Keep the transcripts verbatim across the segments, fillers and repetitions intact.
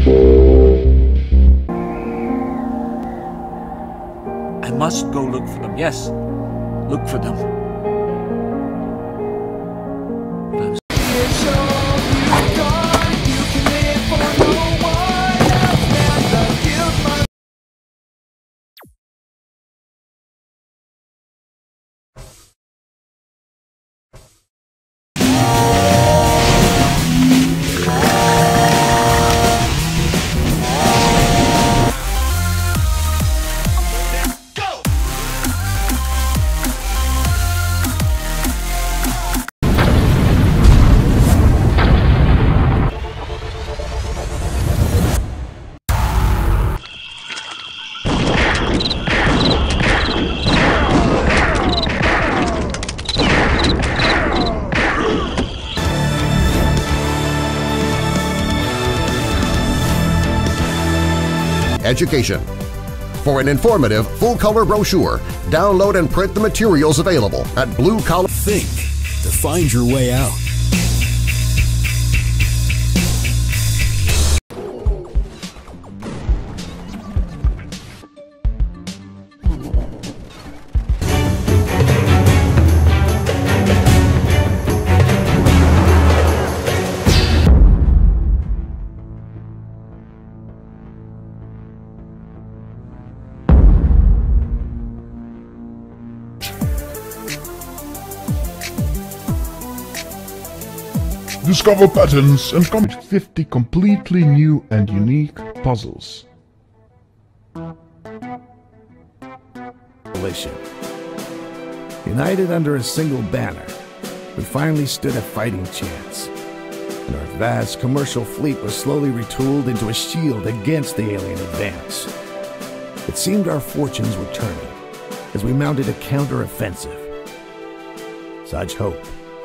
I must go look for them. Yes, look for them. But I'm Education. For an informative, full-color brochure, download and print the materials available at Blue Collar. Think to find your way out. Discover patterns and complete fifty completely new and unique puzzles. United under a single banner, we finally stood a fighting chance. And our vast commercial fleet was slowly retooled into a shield against the alien advance. It seemed our fortunes were turning as we mounted a counter-offensive. Such hope.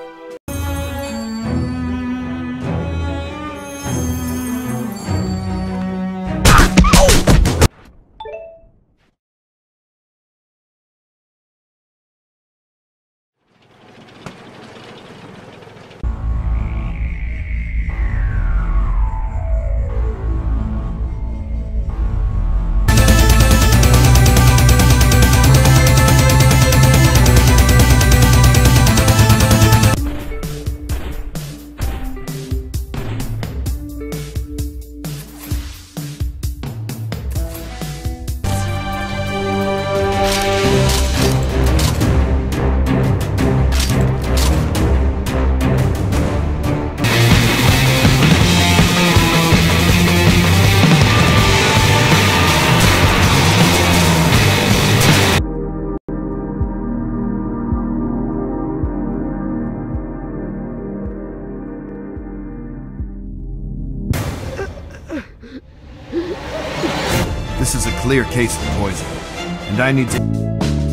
This is a clear case of poison, and I need to...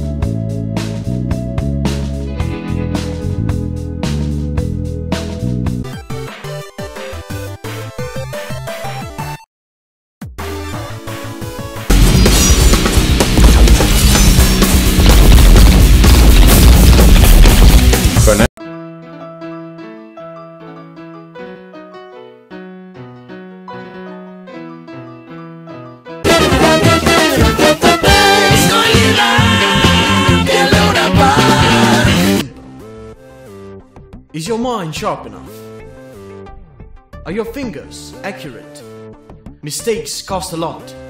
Is your mind sharp enough? Are your fingers accurate? Mistakes cost a lot.